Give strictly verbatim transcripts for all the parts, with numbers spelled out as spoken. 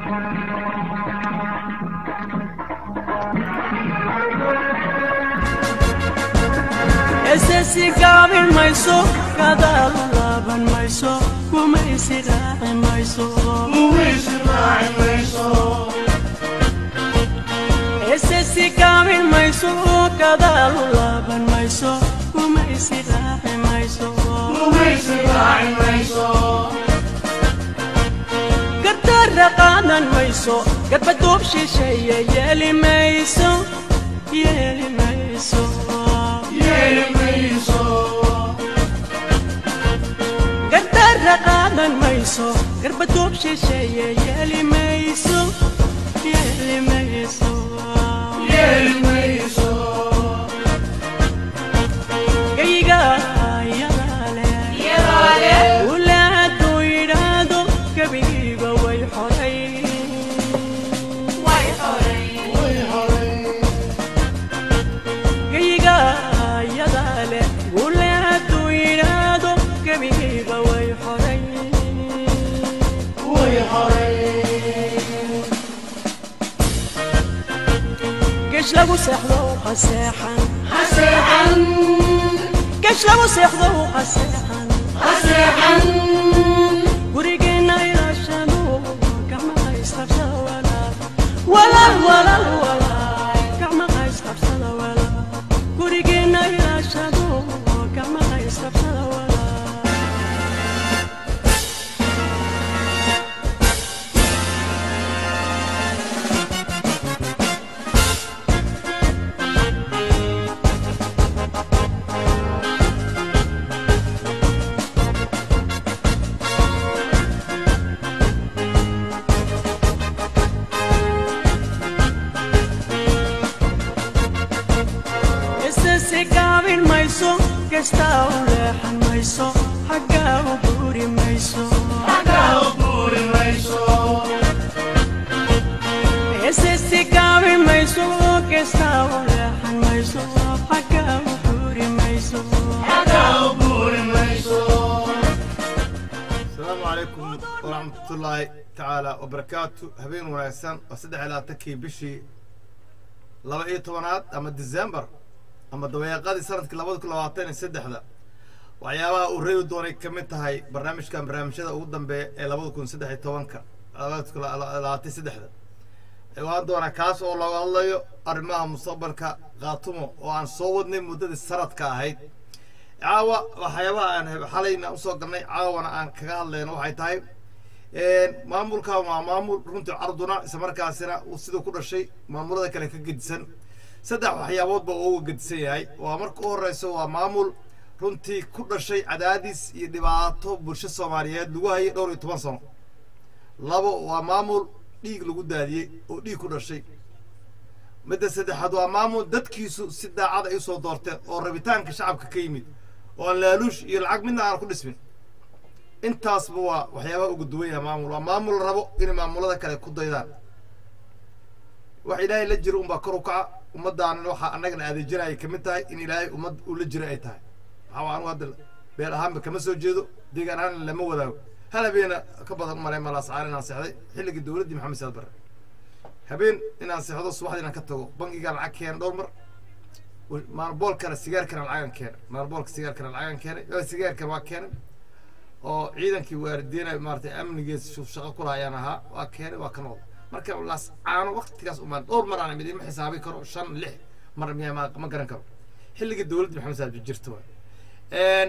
Esse cabin mais só cada lava mais só como esse raio mais só como esse raio mais só Esse cabin mais só cada lava mais só como esse raio mais só como esse raio mais só قدر قانا mais só قد بدوب شي شيء يلي mais só يلي mais só يلي قدر ميسو قرب دوب شي شي يلي ميسو يلي ميسو يلي ميسو قيقا يغالي يغالي ولا تويرادو كبيبا ويحوري ويحوري ويحوري قيقا يغالي ولا تويرادو كبيبا ويحوري كش لو سحلو حسيحن حسيحن كش لو سحلو حسيحن حسيحن وريقنا يرشدو كما يسخف ولا ولا ولا ولا كما يسخف ولا وريقنا يرشدو كما يسخف ولا Está olehan maiso, haga uburi maiso, haga uburi maiso. Ese se cabe maiso, que está olehan maiso, haga uburi maiso, haga uburi maiso. السلام عليكم ورحمة الله تعالى وبركاته. هبين وناسان وسدح على تكي بشي لبعية طبانات أما ديزمبر أما دويقادي سنة كلابود كلاواتين السدح ذا وعيابها وريو دوني كميتا هاي برنامج كان برنامج هذا قدام بي لابود كون سدح توانكا لابود كلاواتين سدح ذا وان دونا كاس والله الله أرماها مستقبلك غاطمو وان صوتني مدة السنة كاهيد عاوة وحيابها أنا حالينا أصوغني عاوة أنا كقال لنا وحي تايم مامور كا مامور رنت عرضنا اسمركا سنة وسيدو كل شيء مامور ذا كله كجدسن سدع وحيابات بقوة جدسية هاي وأمرك أورس ومامور رنتي كل شيء عداديس يدبعته برش الصوماليات لوهاي دور يتواصل لابو ومامور ديك لوجود هذه وديك كل شيء مدة سدع حدوا مامور دت كيسو سدع عاد يسوع دورته وربيتان كشعب ككيمي ولا يلعق منا على كل اسم intaas buu waxyaabo ugu duwaya maamul waa maamul rabo in maamulada kale ku daydaan wax ilaahay la jiro umba kor u kaca ummadaan waxa anagana adeejinay kamid tahay in ilaahay ummad uu la jiro ay tahay waxa aan wada beel ahaan kama soo jeedo deegaan ahaan lama wadaago halabeena ka badan maray malaas caarina saxday xilliga dawladda maxamed saad barre habeen inaan saxdo subaxdii inaan ka tago bangiga lacag keen dhowr mar maarbool kale sigaar kale lacag keen maarbool sigaar kale lacag keen sigaar kale waa keen oo ciidankii waardiyana maartay amnigees shaqo ku laayaan ahaa waa keenay waa kanoo marka laas aano waqtigaas uma dhowr mar aan mid ma xisaabi karo shan lix mar miya ma garan karo xilliga dawladda maxamed saad jirto een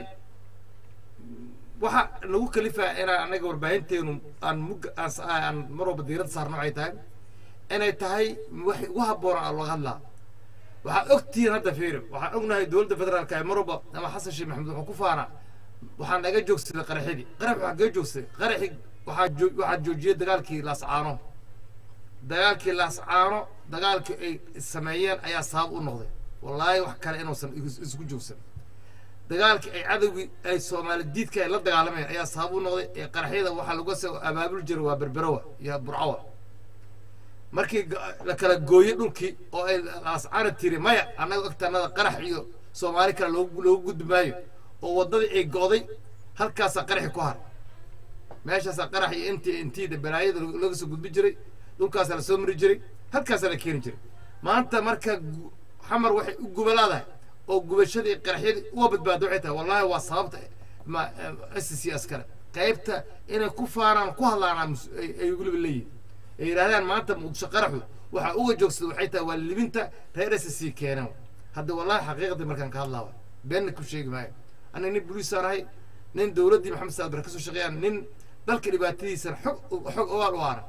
waxa lagu kalifaa in anaga warbaahinteenu aan mug aan marwaba diirad saarno ay tahay inay tahay wax waxa boor aan loo hadlaa waxa ogtiin hadda fiiro waxa ognahay dawladda federaalka ay marwaba ama xasan sheekh maxamed wuxuu ku faanaa waxaan naga joogsaday qaraxidii qarax waxa ka joogsaday qaraxi waxa waxa joojiyay dagaalkii laascaano dagaalkii laascaano dagaalkii ay sameeyeen ayaa sabab u noqday wallahi wax kale inuusan isku joogsan dagaalkii ay cadawgi ay Soomaali diidka ay la dagaalameen ayaa sabab u noqday ee qaraxyada waxa lagu soo abaabul jiray waa berberawa iyo burcawa markii la kala gooyay dhulkii oo ay laascaano tiri maya anaga ogtaanada qarax iyo Soomaali kale loogu loogu gudbaayo oo wadada ay gooday halkaas qarax ku har meeshaas qarax iyo intii intii balaayada laga soo gudbi jiray dhulkaas la soo mari jiray halkaas la keenin jiray maanta marka xamar waxay u gubalaadahay oo gubashadii qaraxyadii u badbaado waxay tahay wallahi waa sababta ma S C S kale qaybta inay ku faaraan ku hadlaan ay ugu leeyihiin ay yiraahdaan maanta muqdisho qaraxu waxa uga joogsada waxay tahay waa libinta reer S C keenan hadda wallahi xaqiiqadii markaan ka hadlaa been ku sheegi maayo ana nin booliis ahay nin dawladii maxamed saad barka soo shaqeeyaan nin dalka dhibaatadiisa xog xog oo waara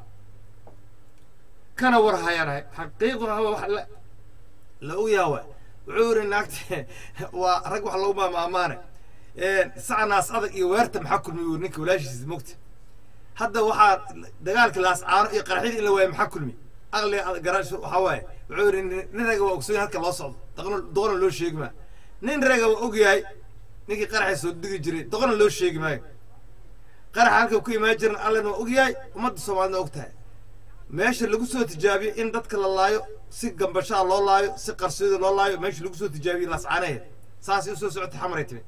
kana war hayanahay xaqiiqada wax la la u yaawa wuxuu rinaagtay waa rag wax lagu maamaamaane ee sacnaas adag iyo weerta maxaa kulmi ninka walaashiisa moogta hadda waxa dagaalka laas caano iyo qaraxidii la waayay maxaa kulmi aqli garaash waxa waaye wuxuu nin raga waa ogsoon halka loo socdo daqno doona loo sheegma nin raga waa ogyahay ninkii qaraxay soo digi jiray doqona loo sheegi maayo qarax halka ku imaan jiran allana waa ogyahay ummadda Soomaaliyeed ogtahay meesha lagu soo tijaabiyo in dadka la laayo si gambashaa loo laayo si qarsoodi loo laayo meesha lagu soo tijaabiyo laas caanaheed saas u soo socotay xamareetay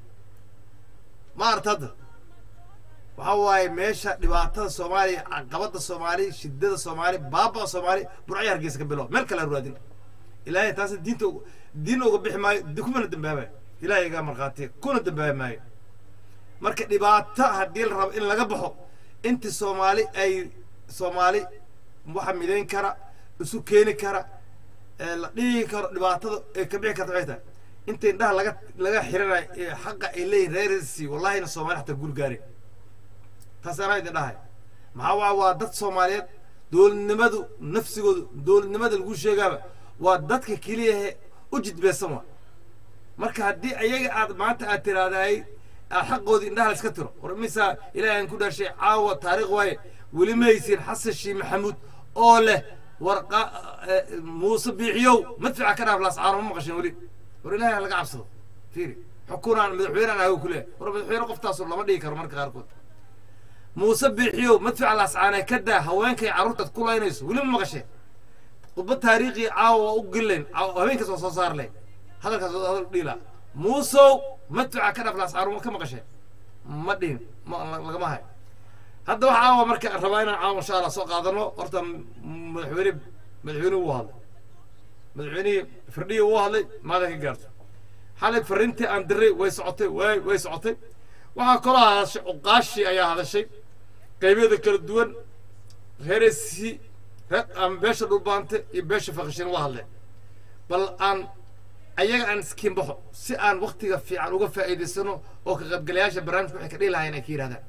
ma artada waxa waaye meesha dhibaatada Soomaaliya caqabada Soomaaliya shidada Soomaaliya baaba Soomaaliya burcay hargeysa ka bilow meel kale ruudin ilaahay taas diinta diin uga bixi maayo dukumana dambaaba ilaahay ga marqaatay kuna dambaaba maayo marka dhibaato hadii la rabo in laga baxo inta Soomaali ay Soomaali waxa mideyn kara isu keeni kara la dhigi karo dhibaatada ee ka bixi karta waxay inta indhaha laga laga xiranay xaq ay leeyihiin reerisi wallahi Soomaali xataa guul gaaray taasana idin dhahay maxaa waa dad Soomaaliyeed dowladnimadu nafsigoodu dowladnimada lagu sheegaba waa dadka kaliya u jidbeesan waa marka hadii ayaga aad maanta aad tiraaday xaqoodi indhaha la iska tiro warmisa ilaahay ku dhashay caawa taariikh way wali ma haysin xasan shii maxamuud oo leh warqa muuse biixiyow madfaca ka dhaaf laas caano ma maqashin wali war ilaahay laga cabsado fiiri xukuunan madaxweynaha ay ku leeyahay war madaxweyne qoftaas lama dhigi karo marka qaarkood muuse biixiyow madfaca laas caano ka daa haweenkay carruurta ku laynayso wali ma maqashin qodba taariikhi caawa u gileen haweenka soo soo saar leh hadalkaas hadal dhila muuso madfaca ka dhaaf laas caano ka maqashin ma dhin ma laga ma hay hadda waxa marka rabaa inaan caawa insha Allah soo qaadano horta madaxweyne madaxweyne uu hadlay madaxweyne firdhiyo uu hadlay maada ka gaarto xalay farintii aan diray way socotay way way socotay waxa kala hadashay uqaashi ayaa hadashay qaybada kala duwan reerisi am beesha dhulbaante iyo beesha faqishin waa hadlay bal aan ayaga aan iskiin baxo si aan waqtiga fiican uga faa'iideysano oo ka qaybgalayaasha barnaamijka waxay ka dhilaayeen ay kiiraadaan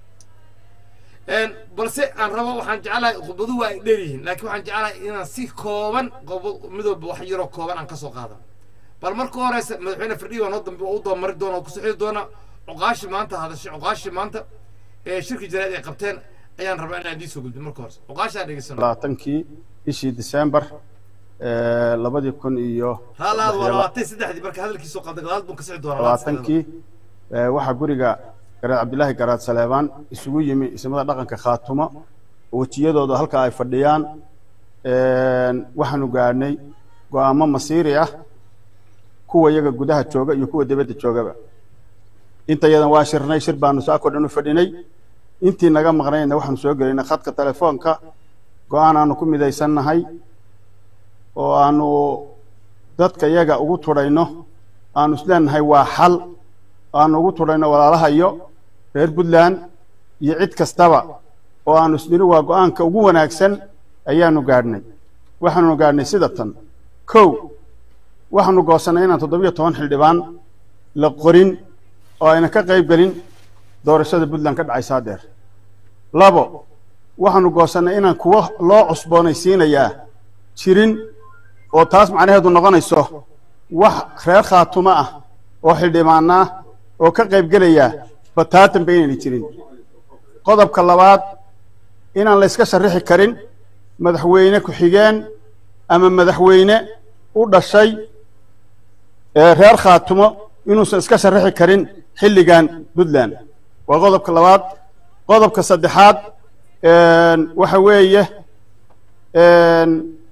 balse aan rabo waxaan jecelahay khudbadu waa ay dheeryihiin laakiin waxaan jecelahay inaan si kooban midooba wax yaroo kooban aan ka soo qaado bal marka horeysa madaxweyne firdhiyo noo dambe u doomari doona oo ku soo xiri doona cuqaashi maanta hadashay cuqaashi maanta ee shirki jaraa'id ay qabteen ayaan rabaa inaan idin soo gudbiyo marka hore cuqaashi aan dhageysano labaatankii bishii December ee labadi kun iyo halaad walaatay saddexdii marka hadalkiisa qaaday gadaal buu ka sii doona labaatankii waxa guriga garaad Cabdullaahi garaad Saleebaan isugu yimi ismada dhaqanka Khaatumo wajiyadooda halka ay fadhiyaan een waxaanu gaarnay go'aamo masiiri ah kuwa iyaga gudaha jooga iyo kuwa dibadda joogaba inta yadan waa shirnay shir baanu soo kordhin u fadhinay intii naga maqnayna waxaanu soo galinay khadka telefoonka go'aan aanu ku midaysanahay oo aanu dadka iyaga ugu turayno aanu isleenahay waa xal aanu ugu turayno walaalaha iyo reer Puntland iyo cid kastaba oo aanu isdiri waa go'aanka ugu wanaagsan ayaanu gaarnay waxaanu gaarnay sida tan kow waxaanu goosanay inaan toddoba iyo toban xildhibaan la qorin oo ayna ka qayb galin doorashada Puntland ka dhacay saadeer labo waxaanu goosanay inaan kuwa loo cusboonaysiinayaa jirin oo taas macnaheedu noqonayso wax reer Khaatumo ah oo xildhibaana oo ka qayb galaya bataatan baynay jirin qodobka labaad inaan la iska sharixi karin madaxweyne ku xigeen ama madaxweyne u dhashay ee reer Khaatumo inuusan iska sharixi karin xilligan Puntland waa qodobka labaad qodobka saddexaad een waxa weeye een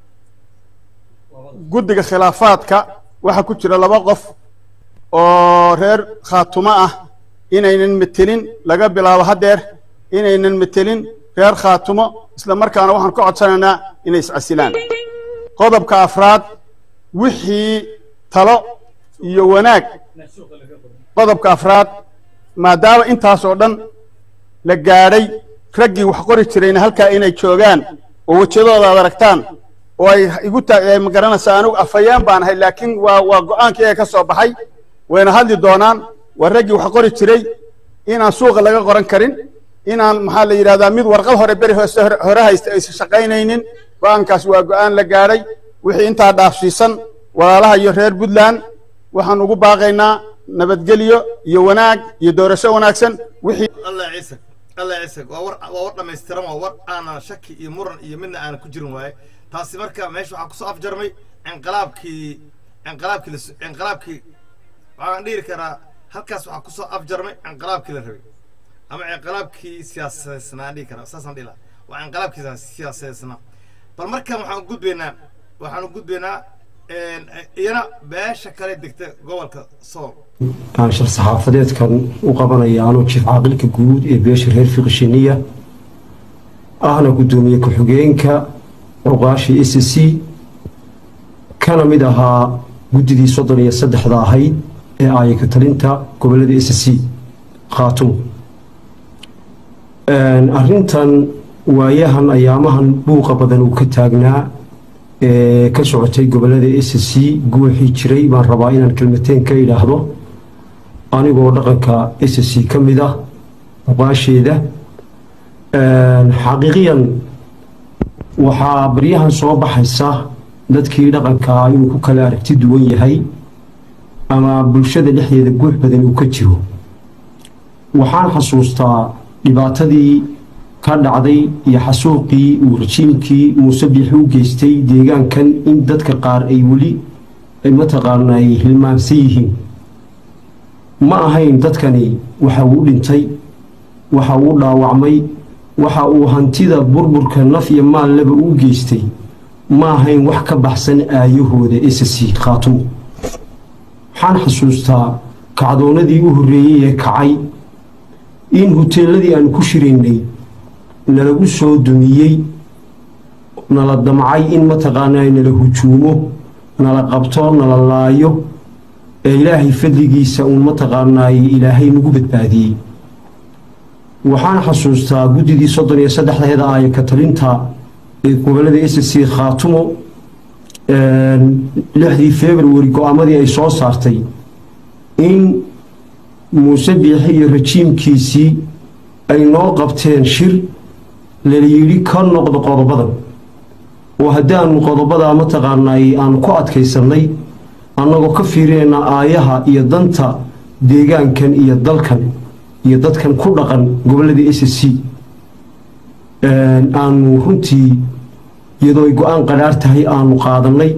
guddiga khilaafaadka waxa ku jira laba qof oo reer Khaatumo ah inaynan metelin laga bilaabo hadeer inaynan metelin reer khaatumo isla markaana waxaan ku codsanaynaa inay iscasilaan qodobka afraad wixii talo iyo wanaag qodobka afraad maadaama intaas oo dhan la gaadhay raggii wax qori jirayna halkaa inay joogaan oo wajadooda aad aragtaan oo ay igu taagay ma garanaysaa anigu afayaan baan ahay laakiin waa waa go'aankii ay ka soo baxay wayna hadli doonaan waa raggii wax qori jiray inaan suuqa laga qoran karin inaan maxaa la yidhahdaa mid warqad hore beri hoose hore haysta aysan shaqaynaynin go'aankaas waa go'aan la gaadhay wixii intaa dhaafsiisan walaalaha iyo reer puntland waxaan ugu baaqaynaa nabadgelyo iyo wanaag iyo doorasho wanaagsan wixii allah ciise allah ciise waa war waa war dhammaystiran waa war aanan shaki iyo muran iyo midna aanan ku jirin waaye taasi marka meesha waxaa kusoo afjarmay inqilaabkii inqilaabkii inqilaabkii waxaan dhihi karaa halkaas waxaa kusoo afjarmay inqilaabkii la rabay ama inqilaabkii siyaasadeysnaa dhihi karaa saasaan dhihi lahaa waa inqilaabkii siyaasadeysnaa bal markan waxaan u gudbaynaa waxaan u gudbaynaa iyana beesha kale degta gobolka sool aan shir saxaafadeedkan u qabanaya anuu jiif caaqilka guud ee beesha reer fiqishiniya ahna guddoomiye ku-xigeenka cuqaashii s c kana mid ahaa guddidii soddon iyo saddexda ahayd ee aayaka talinta gobollada s c khaatumo arrintan waayahan ayaamahan buuqa badan uu ka taagnaa ee ka socotay gobollada s c guuxii jiray baan rabaa inaan kelmateen ka idhaahdo anigoo dhaqanka s c ka mid ah uqaasheeda xaqiiqiyan waxaa baryahan soo baxaysa dadkii dhaqankaa inuu ku kala aragti duwan yahay ama bulshada dhexdeeda guux badan uu ka jiro waxaan xasuustaa dhibaatadii ka dhacday iyo xasuuqii uu rajiimkii muuse biixi u geystay deegaankan in dadka qaar ay weli mataqaana ay hilmaamsan yihiin ma ahayn dadkani waxa uu dhintay waxa uu dhaawacmay waxa uu hantida burburka naf iyo maallaba u geystay ma ahayn wax ka baxsan aayahooda s c khaatumo waxaan xasuustaa kacdoonadii u horreeyey ee kacay in huteeladii aan ku shiraynay nalagu soo dumiyey nala damcay in mataqaanaa nala hujuumo nala qabto nala laayo ee ilaahay fadligiisa uun mataqaanaay ilaahay nagu badbaadiyey waxaan xasuustaa guddidii soddon iyo saddexdeeda aayaka talinta ee gobollada s c khaatumo lixdii februari go-aamadii ay soo saartay in muuse biixi iyo rajiimkiisii ay noo qabteen shir lala yidhi ka noqdo qodobadan oo haddaanu qodobadaa mataqaanaay aanu ku adkaysannay annagoo ka fiirinayna aayaha iyo danta deegaankan iyo dalkan iyo dadkan ku dhaqan gobollada s c aanu runtii iyadoo ay go-aan qadhaar tahay aanu qaadannay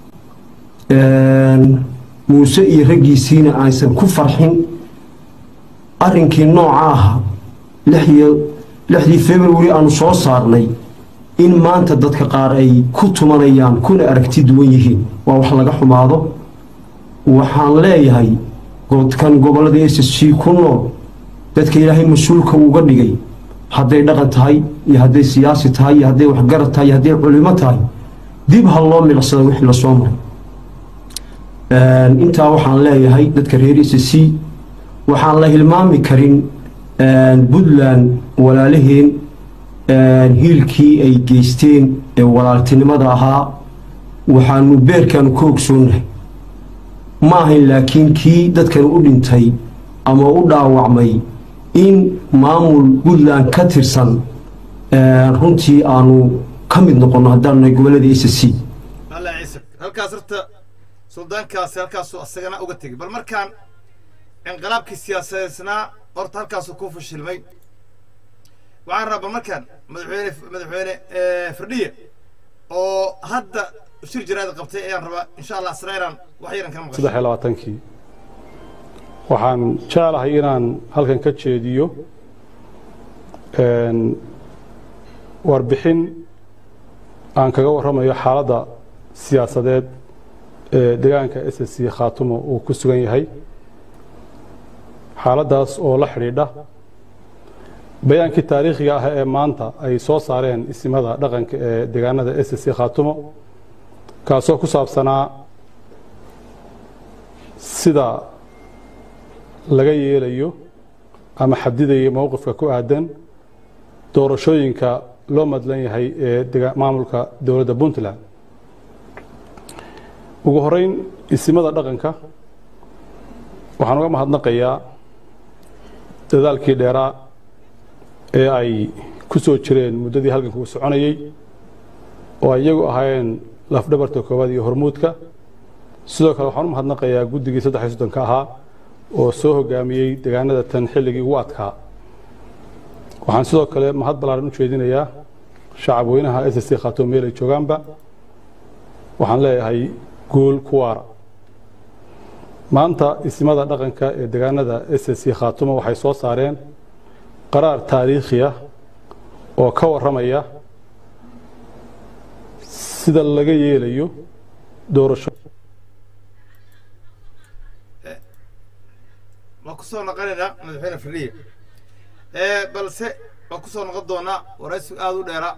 muuse iyo raggiisiina aysan ku farxin arrinkii nooca aha lixdii februari aanu soo saarnay in maanta dadka qaar ay ku tumanayaan kuna aragti duwan yihiin waa wax laga xumaado waxaan leeyahay godkan gobollada s c ku nool dadka ilaahay mas-uulka uga dhigay hadday dhaqan tahay iyo hadday siyaasi tahay iyo hadday waxgarad tahay iyo hadday culimo tahay dib ha loo milicsada wixii la soo maray intaa waxaan leeyahay dadka reer s c waxaan la hilmaami karin puntland walaalaheen hiilkii ay geysteen ee walaaltinimada ahaa waxaanu beerkaanu ka ogsoonnahay ma ahayn laakiin kii dadkan u dhintay ama u dhaawacmay in maamul puntland ka tirsan runtii aanu ka mid noqonno haddaanu nahay gobollada s c alla ciise halkaas horta suldaankaasi halkaasuu asagana uga tegay bal markaan inqilaabkii siyaasadeysnaa horta halkaasuu ku fashilmay waxaan rabaa markaan madaxweyne madaxweyne firdhiye oo hadda shir jiraad qabtay ayaan rabaa insha allah isna inaan wax yaran ka maqasho saddex iyo labaatankii waxaan jeclahay inaan halkan ka jeediyo warbixin aan kaga warramayo xaaladda siyaasadeed ee deegaanka s c khaatumo uu ku sugan yahay xaaladdaas oo la xidhiidha bayaankii taariikhiga ah ee maanta ay soo saareen isimada dhaqanka ee deegaanada S C Khaatumo kaasoo ku saabsanaa sida laga yeelayo ama xadidayo mowqifka ku aadan doorashooyinka loo madlan yahay ee maamulka dowladda Puntland ugu horeyn isimada dhaqanka waxaan uga mahadnaqayaa dadaalkii dheeraa ee ay ku soo jireen muddadii halkan ku soconayay oo iyagu ahaayeen lafdhabarta koowaad iyo hormuudka sidoo kale waxaan u mahadnaqayaa guddigii saddex iyo soddon ka ahaa oo soo hogaamiyey deegaanada tan xilligii ugu adkaa waxaan sidoo kale mahad ballaaran u jeedinayaa shacab weynaha S C Khaatumo meel ay joogaanba waxaan leeyahay guul ku waara maanta isimada dhaqanka ee deegaanada S C Khaatumo waxay soo saareen qaraar taariikhi ah oo ka warramaya sida laga yeelayo doorasho ma ku soo noqonayna madaxweyne Fadhiye ee balse ma ku soo noqon doona waraysi aad u dheera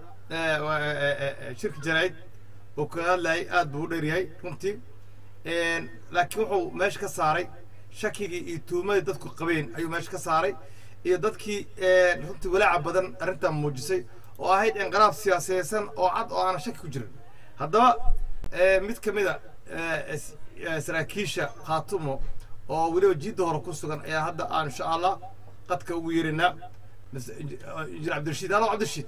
ee shirka jarayd oo ka hadlay aad buu dheer yahay runtii ee laakiin wuxuu meesha ka saaray shakigii iyo tuumadii dadku qabeen ayuu meesha ka saaray iyo dadkii ee runtii walaaca badan arrintan muujisay oo ahayd inqiraab siyaasadeedsan oo cad oo aan shaki ku jirin haddaba ee mid kamid ah saraakiisha Khaatumo oo waliba jidda hore ku sugan ayaa hadda aan insha Allah qadka ugu yeerinaa injineer Cabdirashiid halo Cabdirashiid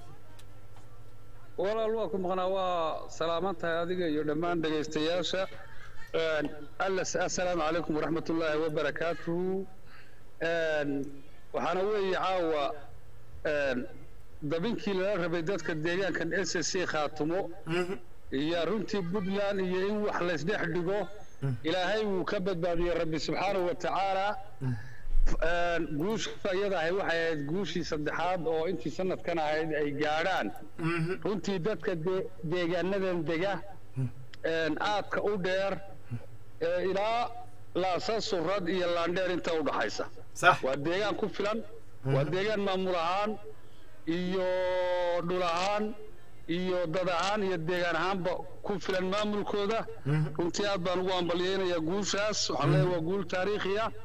walaal waa ku maqnaa waa salaamantahay adiga iyo dhammaan dhageystayaasha assalaamu calaykum waraxmatullaahi wabarakaatuhu waxaana weeye caawa dabinkii lala rabay dadka deegaankan S C Khaatumo iyo runtii Puntland iyo in wax la isdhex dhigo ilaahay wuu ka badbaadiyay rabbi subxaanahu wa tacaala guusha iyada ahay waxay ahayd guushii saddexaad oo intii sanadkan ahayd ay gaadhaan runtii dadka deegaanadan dega aadka u dheer ilaa laasa surad iyo laandheer inta u dhaxaysa waa deegaan ku filan waa deegaan maamul ahaan iyo dhul ahaan iyo dad ahaan iyo deegaan ahaanba ku filan maamulkooda runtii aad baan ugu ambaliyeynayaa guushaas waxaan leeyahay waa guul taariikhi ah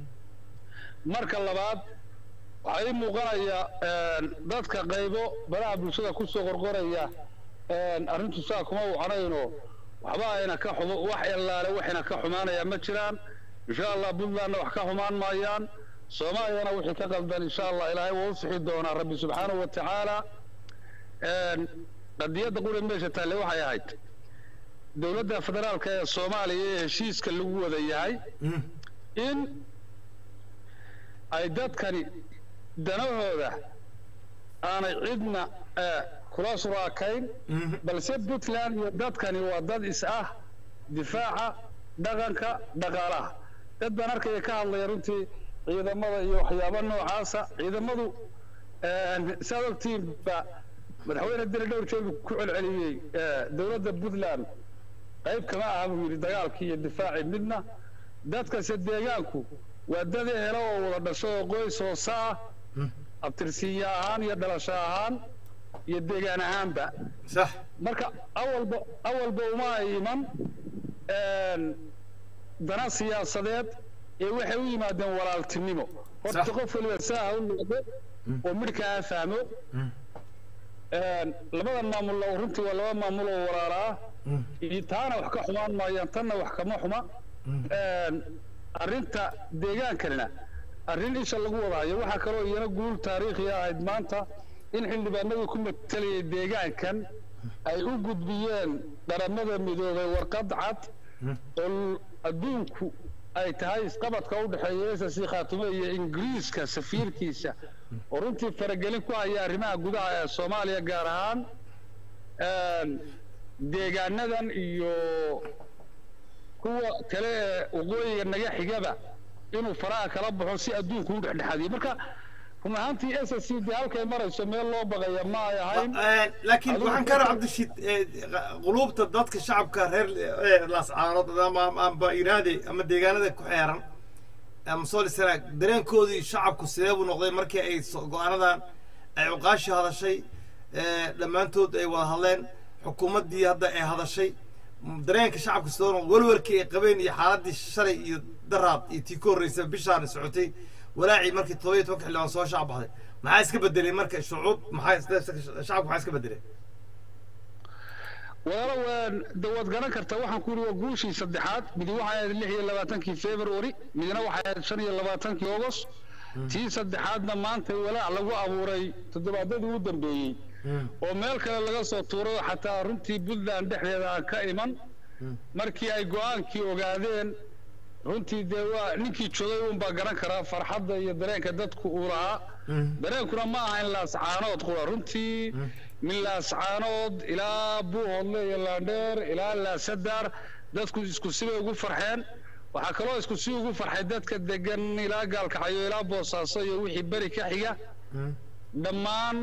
marka labaad waxaa ii muuqanaya dadka qaybo baraha bulshada ku soo qorqoraya arrintu saa kuma wacanayno waxba ayna ka xumo wax ilaale waxayna ka xumaanaya ma jiraan insha Allah Puntlandna wax ka xumaan maayaan Soomaaliyana wixii ka qaldan insha Allah ilaahay wuu sixi doonaa rabbi subxaanahu wa tacaala qadiyada qura meesha taale waxay ahayd dowladda federaalka ee Soomaaliya ee heshiiska lagu wada yahay in ay dadkani danahooda aanay cidna kula suraakayn balse Puntland iyo dadkani waa dad is ah difaaca dhaqanka dhaqaalaha dad baan arkaya ka hadlaya runtii ciidamada iyo waxyaabo noocaasa ciidamadu sababtiin ba madaxweyne dil dhowr jeer ku celceliyay dowladda Puntland qayb kama aha buu yiri dagaalkii iyo difaacii midna dadka deegaanku waa dad helo oo wada dhasho qoys oo saa abtirsiya ahaan iyo dhalasho ahaan iyo deegaan ahaanba sax marka awalba awalba uma iman een dana siyaasadeed ee waxay u yimaadeen walaaltinimo horta qof waliba saa u noqdo oo midkaa fahmo een labadan maamul oo runtii waa laba maamul oo walaalaa iyo taana wax ka xumaan maayaan tanna wax kama xuma een arrinta deegaankanina arrin isha lagu wadaayo waxa kale oo iyana guul taariikhi ah maanta in xildhibaanadu ku metelay deegaankan ay u gudbiyeen dharamada midoobay warqad cad oo adduunku ay tahay isqabadka u dhaxeeya S C Khaatumo iyo Ingiriiska safiirkiisa oo runtii faragelin ku haya arrimaha gudaha ee Soomaaliya gaar ahaan een deegaanadan iyo kuwa kale waqooyiga naga xigaba inuu faraha kala baxo si adduunku u dhexdhexaadiyo marka run ahaantii S C D halkay marayso meel loo baqaya ma ay ahayn laakiin waxaan ka Cabdirashiid qulubta dadka shacabka reer laascaanood ama amba iraade ama deegaanada ku xeeran ama soo lisana dareenkoodii shacabku sidee buu noqday markii ay go'aanadan ay cuqaashi hadashay dhammaantood ay wada hadleen xukuumaddii hadda ay hadashay dareenka shacabka sidoo walwalkii ay qabeen iyo xaaladii shalay iyo daraad iyo tii ka horreysay bishaan socotay walaacii markii todoba iyo tobanka xildhibaan soo shacab baxday maxaa iska bedelay marka shucuub maxaa shacabku maxaa iska bedelay walaalo waan dawad garan karta waxaan ku yiri waa guushii saddexaad mid waxa ay lix iyo labaatankii February midna waxa ay shan iyo labaatankii August tii saddexaadna maanta walaac lagu abuuray toddobaadadii ugu dambeeyay oo meel kale laga soo tuuray xataa runtii Puntland dhexdeeda ka iman markii ay go'aankii ogaadeen runtii de waa ninkii joogay uun baa garan kara farxadda iyo dareenka dadku uu lahaa dareenkuna ma aha in la sacaanood qura runtii min la sacaanood ilaa buuhoodle iyo laandheer ilaa la sadar dadku isku sibay ugu farxeen waxa kaloo isku si ugu farxay dadka degan ilaa gaalkacyo ilaa boosaaso iyo wixii bari ka xiga dhammaan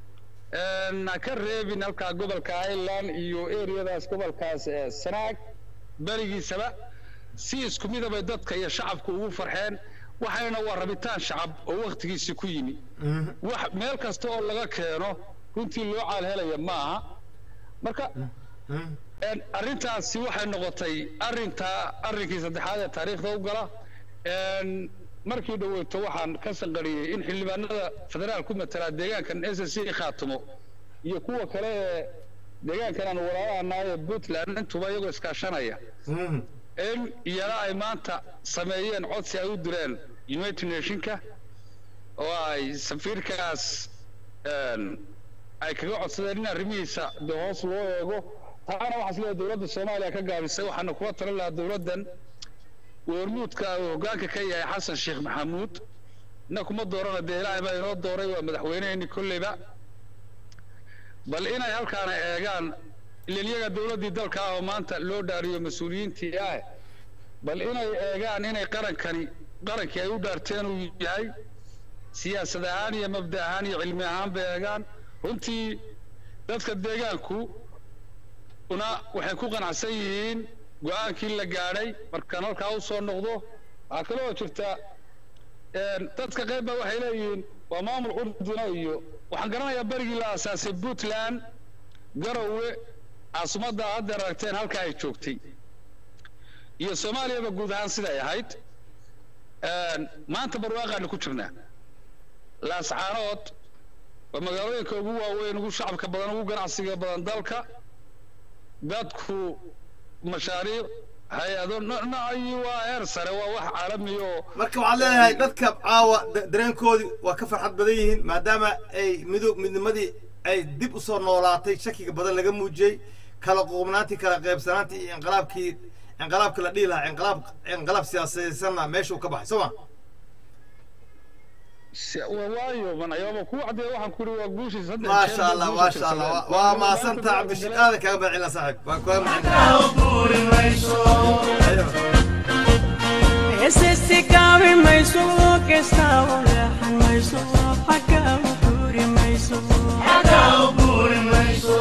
na ka reebin halka gobolka Highland iyo areadaas gobolkaas Sanaag barigiisaba si isku mid ah dadka iyo shacabku ugu farxeen waxayna waa rabitaan shacab oo waqtigiisa ku yimi wax meel kasta oo laga keeno runtii loo caal helaya ma aha marka een arintaasi waxay noqotay arinta arrinkii saddexaad ee taariikhda u gala een markii dhaweyto waxaan ka sanqariyay in xildhibaanada federaalku matala deegaankan S S C Khaatumo iyo kuwa kale deegaankan aan walaalaanahay Puntland intuba iyagu iskaashanaya in iyana ay maanta sameeyeen codsi ay u direen United Nationska oo ay safiirkaas een ay kaga codsadeen in arrimihiisa hoos loo eego taana waxa sida dawladda Soomaaliya ka gaabisay waxaana kuwa talin lahaa dawladdan warmuudka hoggaanka ka yahay Xasan Sheekh Maxamuud nakuma doorana de Ilaahay baa inoo dooray waa madaxweynaha kulleyba bal inay halkaan eegaan ilaliyaga dawladda dalka oo maanta loo dhaariyo mas'uuliyiintii ah bal inay eegaan inay qarankani qarankii ay u dhaarteen uu yahay siyaasad ahaan iyo mabda ahaan iyo cilmi ahaan bay eegaan runtii dadka deegaanku una waxay ku qanacsan yihiin go'aankii la gaaray marka halka uu soo noqdo waxa kale oo jirta een dadka qayb baa waxay leeyihiin waa maamul urduna iyo waxaan garanayaa barigii la asaasay Puntland Garowe caasimada hadda aragteen halka ay joogtay iyo Soomaaliya guud ahaan sida ay ahayd een maanta barwaaqaan ku jirnaa la sacaanood waa magaalooyinka ugu waaweyn ugu shacabka badan ugu ganacsiga badan dalka dadku mashaariic hay'ado noocayi waa heer sare waa wax caalami oo marka waxaad leedahay dadka caawa dareenkoodii waa ka farxad badan yihiin maadaama ay midoob midnimadii ay dib u soo noolaatay shakiga badan laga muujiyey kala qoobnaantii kala qaybsanaantii iyo inqilaabkii inqilaabka la dhihi lahaa inqilaab inqilaab siyaasadaysanna meesha uu ka baxay soo ma waayo man ayaba ku cadee waxaan ku waa guushi saddex ما شاء الله ما شاء الله وما سنت عبد الشيء هذا كان بعنا صاحب وكان Esse cabe mais o que está olhando mais o acaba por mais o acaba por mais o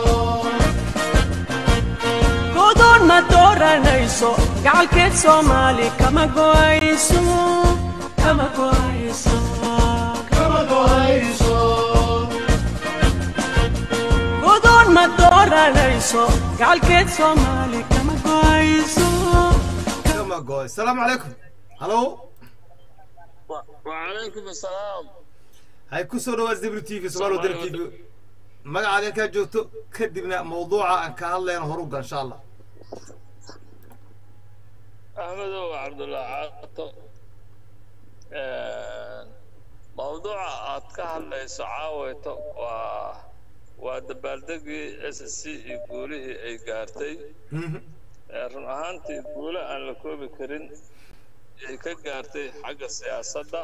Kodon matora naiso gal que Somali kama goiso kama goiso kama goiso Kodon matora naiso gal que Somali kama goiso كما قوي السلام عليكم هلو وعليكم السلام هاي كسر واز دبليو تي في سوالو دبليو تي في ما قاعد كان جوتو كدبنا موضوع ان كهلين هروق ان شاء الله احمد وعبد الله عاطو موضوع اتكهليس عاويتو و ودبالدقي اس اس سي يقولي اي غارتي run ahaantii guula aan la koobi karin ay ka gaartay xagga siyaasadda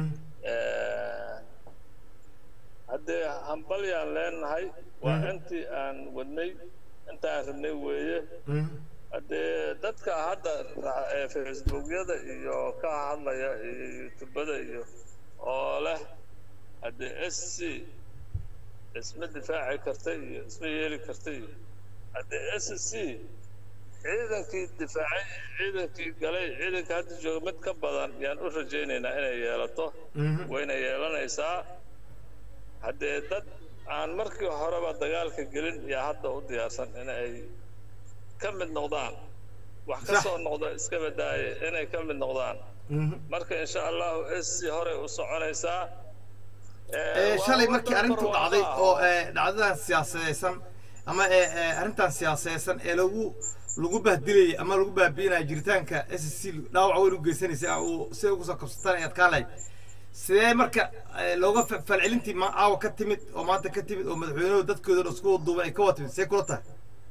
haddee hambalyaan leenahay waa intii aan wadnay intaan rabnay weeye haddee dadka hadda facebookyada iyo ka hadlaya iyo youtubada iyo oo leh haddee s c isma difaaci kartay iyo isma yeeli kartay haddee s c ciidankii difaacay ciidankii galay ciidanka hadda jooga mid ka badan yaan u rajaynaynaa inay yeelato wayna yeelanaysaa haddee dad aan markii horeba dagaalka gelin iyo hadda u diyaarsan in ay ka mid noqdaan wax ka soo noqda iska badaaye inay ka mid noqdaan marka insha allahu si hore u soconaysaa shalay markii arrintu dhacday oo dhacdadan siyaasadaysan ama arrintan siyaasadaysan ee lagu lagu bahdilayay ama lagu baabiinaya jiritaanka S C dhaawac weyn u geysanaysa uu si ugu soo kabsataan ay adkaalay sidee marka looga falcelintii ma aawa ka timid oo maanta ka timid oo madaxweynuhu dadkooda isku duuban ay ka watimid see kula tahay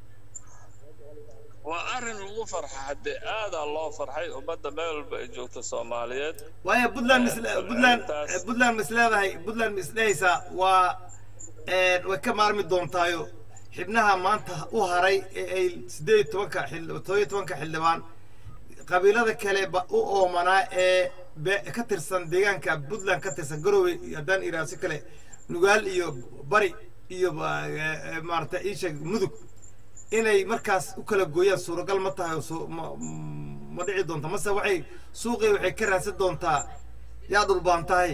waa arrin lagu farxa haddee aadaa loo farxay ummadda meel walba ay joogto soomaaliyeed waayo puntland puntland puntland mis leedahay puntland mis dhehaysaa waa way ka maarmi doontaayo xibnaha maanta u haray ee ay sideed iyo tobanka todoba iyo tobanka xildhibaan qabiilada kale u oomanaa ee ka tirsan deegaanka puntland ka tirsan garowe haddaan iraa si kale nugaal iyo bari iyo maarata iisha mudug inay markaas u kala gooyaan suuragal ma tahay ma dhici doonta mase waxay suuqii waxay ka raadsan doontaa yaa dhulbaan tahay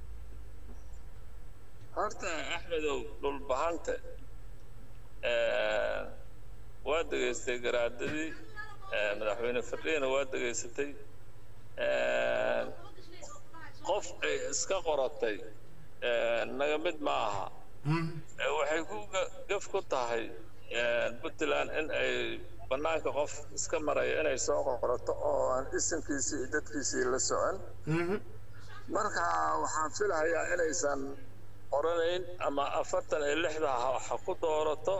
horta axmedow dhulbahanta waa degaystay garaadadii madaxweyne fadhiyana waa degaysatay qof ay iska qoratay naga mid ma aha waxay ku gaf ku tahay puntland in ay banaanka qof iska maraya inay soo qorato oo aan isimkiisii iyo dadkiisii la socon marka waxaan filahayaa inaysan qoranayn ama afartan iyo lixda ha ku doorato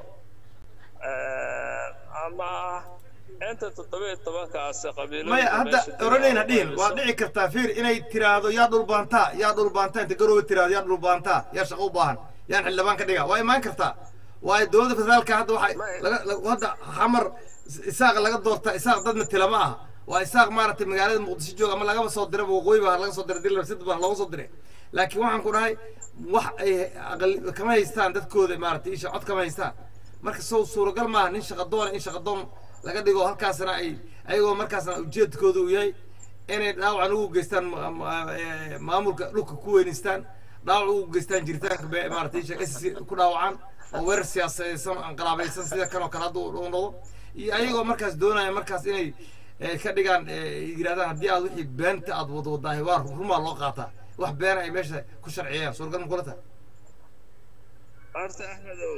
ama inta toddoba iyo tobankaasi qabiilo maya hadda oranayn hadhihin waa dhici kartaa fiir inay tiraahdo yaa dhulbaantaa yaa dhulbaantaa inta garoowe tiraahdo yaa dhulbaantaa yaa shaqo u baahan yaan xildhibaan ka dhiga waa imaan kartaa waa dowladda federaalka hadda waxay hadda xamar isaaq laga doortaa isaaq dad matila ma aha waa isaaq maaragtay magaalada muqdisho jooga ama lagaba soo diray waqooyi baa laga soo diray dilar sid baa looga soo diray laakiin waxaan ku dhahay wax ay kama haystaan dadkooda maaragtay isha cod kama haystaan marka soo suuragal maaha nin shaqadoona in shaqadoon laga dhigo halkaasna ay ayagoo markaasna ujeedkooda uu yahay inay dhaawacan ugu geystaan maamulka dhulka ku weynaystaan dhaawac ugu geystaan jiritaanka maaragtay isha S C ku dhaawacaan oo weerar siyaasadaysan aan qalaabaysan sida kan oo kale hadda uu noqdo iyo ayagoo markaas doonaya markaas inay ka dhigaan yidhahdaan haddii aad wixii beenta aad wadwadaahay waa rumaa loo qaataa wax beena ay meesha ku sharciyeen suuragal ma kula tahay horta axmedow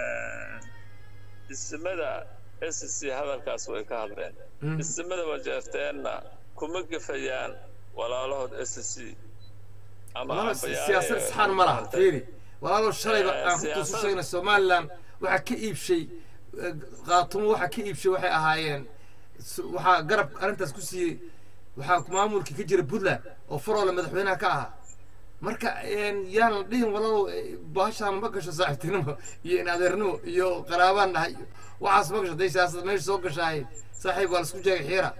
isimada S C hadalkaas way ka hadleen isimada wajeerteenna kuma gefayaan walaalahood S C ama siyaasad saxan ma laha fiiri walaalo shalayba aan ku tusu sheegnay somaliland waxa ka iibshay qaatumo waxa ka iibshay waxay ahaayeen waxa garab arrintaas ku siiyey waxa maamulkii ka jira puntland oo faroole madaxweynaha ka ahaa marka yaan la dhihin walaalo baashaan ma gasho saaxiibtinimo iyo in adeernimo iyo qaraabaan nahay waxaas ma gasho day siyaasad meesha soo gashaay saaxiib waa la isku jeegay xiira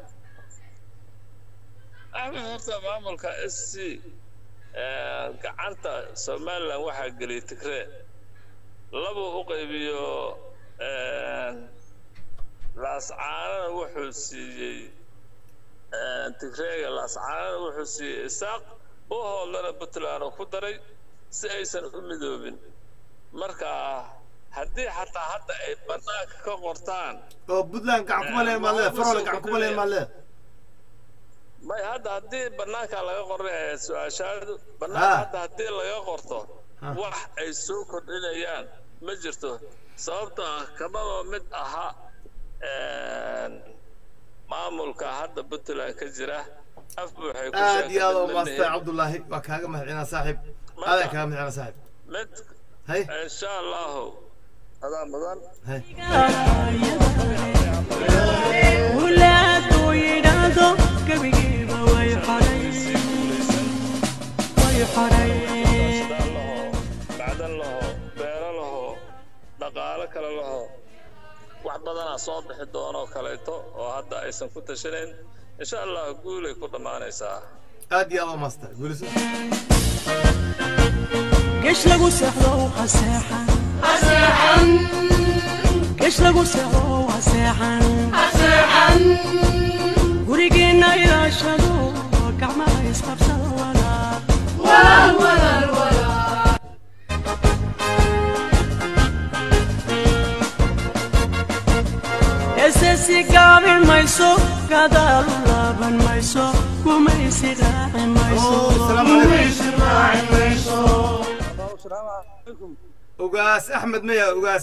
axmed horta maamulka S C gacanta somaliland waxaa geliyay tigree laba u qaybiyo laascaanana wuxuu siiyey tigreega laascaanana wuxuu siiyey isaaq u howlana puntland oo ku daray si aysan u midoobin marka haddii xataa hadda ay banaanka ka qortaan oo puntland gacan kuma leen maad leed faroole gacan kuma leen maad leed may hadda haddii banaanka laga qoray su-aashaadu banaanka hadda haddii laga qorto wax ay soo kordhinayaan ma jirto sababtoo ah kamaba mid aha maamulka hadda puntland ka jira af buuxay ku sheegay aad iyo aad u maastay cabdullaahi waa kaaga mahadcinaa saaxiib aad kaaga mahadcinaa saaxiib mid hay insha allahu adaa mudan hay walaadu yidhaahdo gabigiiba way xoray way xoray bacdan laho beero laho dhaqaalo kale laho wax badanaa soo bixi doonoo kaleeto oo hadda aysan ku tashanayn insha allah guulay ku dhammaanaysaa aad iyo aad u maastay guuliso gesh lagu seexdo qaseexan qaseexan gesh lagu seexdo qaseexan qaseexan gurigeena ilaashado gacmaha isqabsado walaal walaal walaal walaal اساسي قابل مايسو قدر لابن مايسو وميسي راعي مايسو السلام عليكم السلام عليكم وقاس احمد ميا وقاس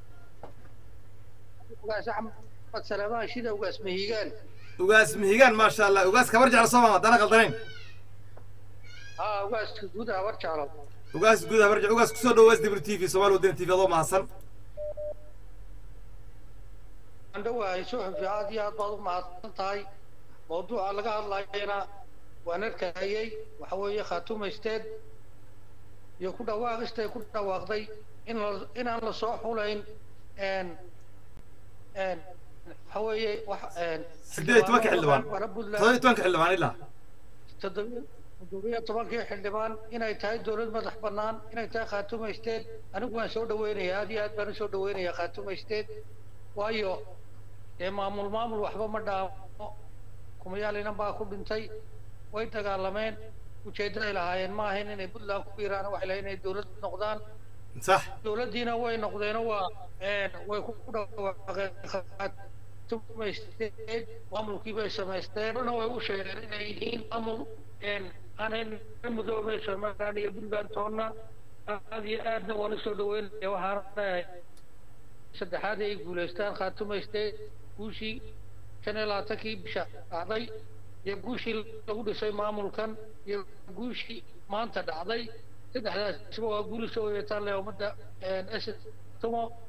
وقاس احمد سليمان شيده وقاس مهيغان وقاس مهيغان ما شاء الله وقاس كبرجع على صومال انا غلطانين اه وقاس جودها ورجع على وقاس جودها برجع وقاس كسو دواس دبل تي في صومال ودين تي في الله ما حسن عندها يسوح في عاديات بعض مع طاي موضوع لقى الله ينا ونركايي وحوي خاتوم استاد يكون واقست يكون واقدي ان ان الله صح ولين ان ان حوي وح ان سديت توكل حلوان سديت توكل حلوان الا تدوبيه tobankii xildhibaan inay tahay dawlad madax banaan inay tahay Khartoum State anigu waan soo dhaweynayaa aad iyo aad baan soo dhaweynayaa Khartoum State waayo ee maamul maamul waxba ma dhaafo kumayaalina baa ku dhintay way dagaalameen ujeedada lahaayeen ma ahayn inay Puntland ku biiraan wax la inay dawlad noqdaan صح dawladdiina way noqdeen waa ee way ku dhawaaqeen Khartoum State maamulkii bay samaysteen way u sheegeen inay yihiin maamul een أنا المدوبة سمعني يبون تونا هذه أدنى ونسوا دوين وحارة سد هذا يقول استان خاتم استي وشي كان لا تكي بشا عضي يبوشي لو دسي معمول كان يبوشي ما أنت عضي سد هذا سبوا أقول سوي يطلع ومدة أسد ثم